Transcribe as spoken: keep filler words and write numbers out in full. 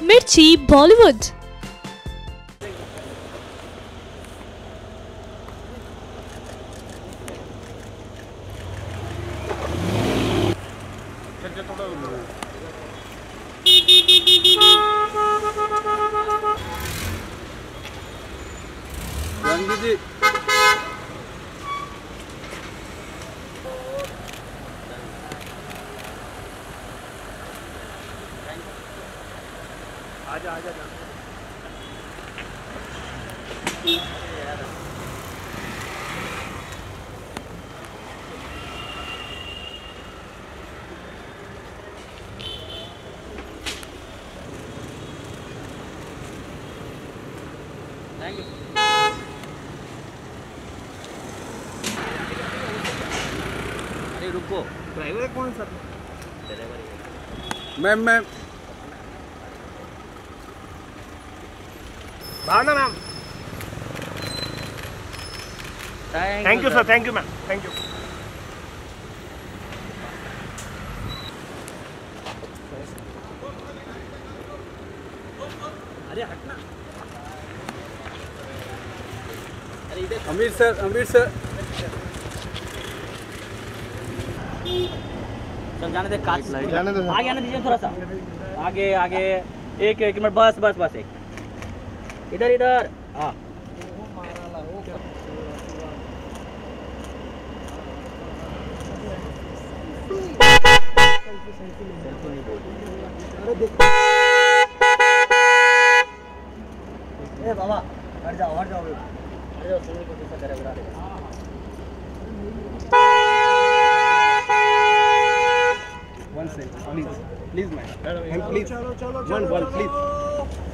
मिर्ची बॉलीवुड। जी आजा आजा थैंक यू। अरे रुको, ड्राइवर कौन सा? Ma'am ma'am Bhavna ma'am. Thank you sir, thank you ma'am, thank you. अरे हटना। अरे इधर अमीर सर, अमीर सर सर जाने दे, कांच जाने दे, आगे आने दीजिए थोड़ा सा, आगे आगे। एक एक मिनट, बस बस बस, एक इधर इधर। हाँ ए बाबा हट जाओ, हट जाओ, हट जाओ, सुनिए को कैसा करेगा। One second, please, please, madam. Please, one, one, please.